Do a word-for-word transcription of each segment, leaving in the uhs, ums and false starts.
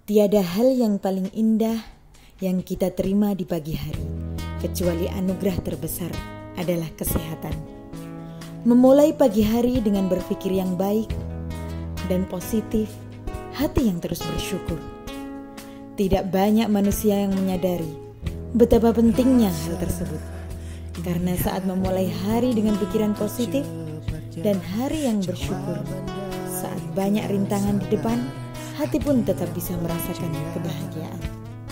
Tiada hal yang paling indah yang kita terima di pagi hari, kecuali anugerah terbesar adalah kesehatan. Memulai pagi hari dengan berpikir yang baik dan positif, hati yang terus bersyukur. Tidak banyak manusia yang menyadari betapa pentingnya hal tersebut. Karena saat memulai hari dengan pikiran positif dan hari yang bersyukur, saat banyak rintangan di depan, hati pun tetap bisa merasakan kebahagiaan.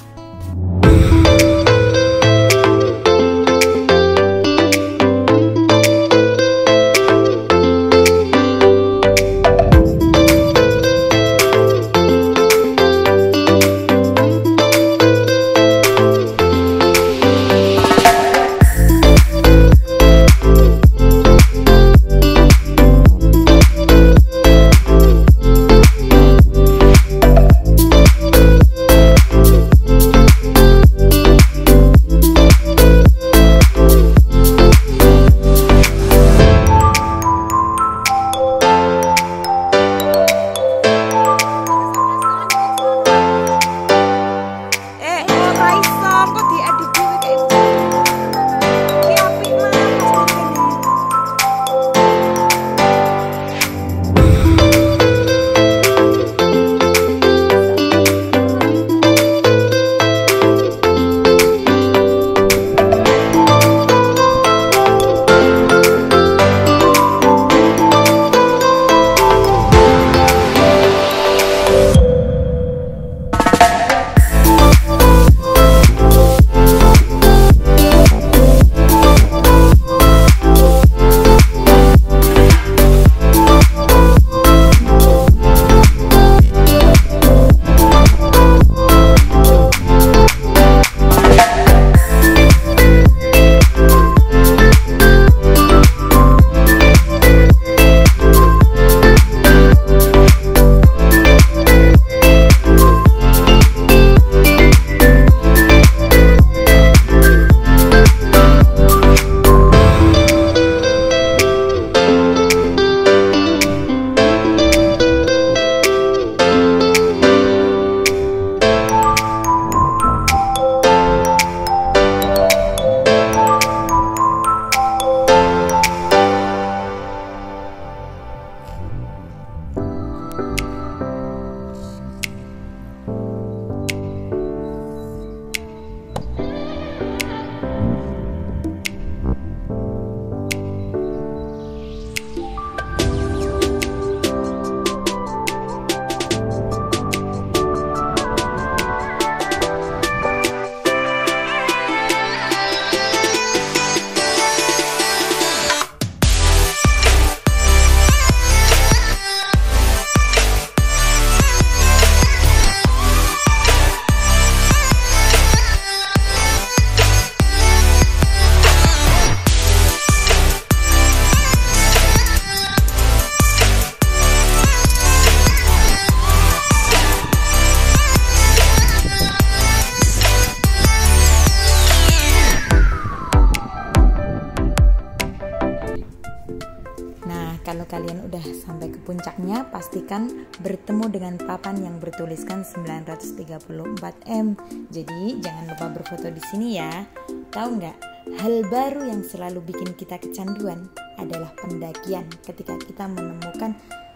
Kalau kalian udah sampai ke puncaknya, pastikan bertemu dengan papan yang bertuliskan sembilan ratus tiga puluh empat M. Jadi jangan lupa berfoto di sini ya. Tahu nggak? Hal baru yang selalu bikin kita kecanduan adalah pendakian ketika kita menemukan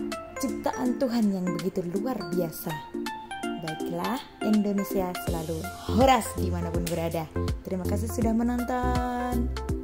ciptaan Tuhan yang begitu luar biasa. Baiklah, Indonesia selalu horas dimanapun berada. Terima kasih sudah menonton.